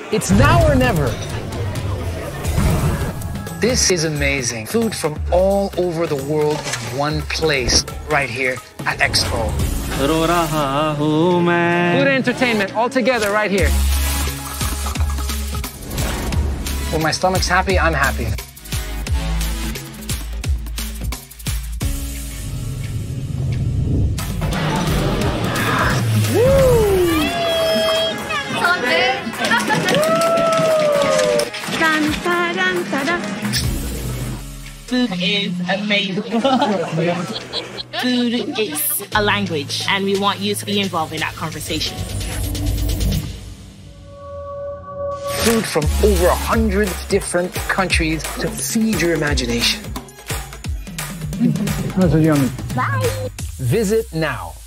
It's now or never. This is amazing. Food from all over the world in one place, right here at Expo. Food and entertainment all together right here. When my stomach's happy, I'm happy. Food is amazing. Food is a language, and we want you to be involved in that conversation. Food from over 100 different countries to feed your imagination. That's yummy. Bye. Visit now.